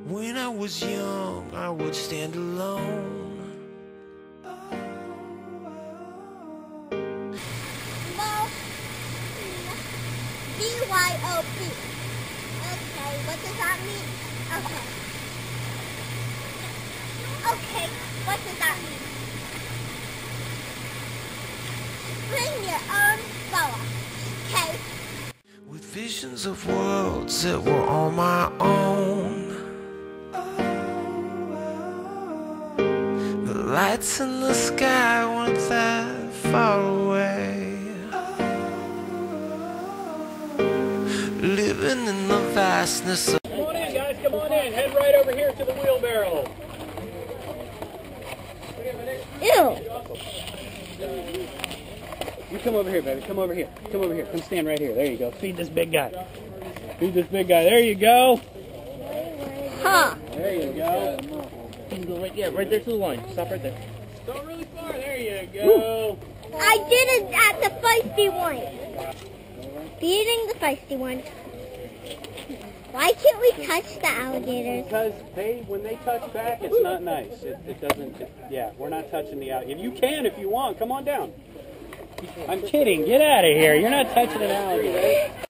When I was young, I would stand alone. BYOB. Okay, what does that mean? Okay. Okay, what does that mean? Bring your own boa. Okay. With visions of worlds that were on my own. The lights in the sky weren't that far away. Living in the vastness of... Come on in, guys, come on in. Head right over here to the wheelbarrow. Ew. You come over here, baby. Come over here. Come over here. Come stand right here. There you go. Feed this big guy. Feed this big guy. There you go. Huh. There you go. You can go right, yeah, right there to the line. Stop right there. Go really far. There you go. I did it at the feisty one. Feeding the feisty one. Why can't we touch the alligators? Because when they touch back, it's not nice. It doesn't, yeah, we're not touching the alligator. You can if you want. Come on down. I'm kidding. Get out of here. You're not touching an alligator.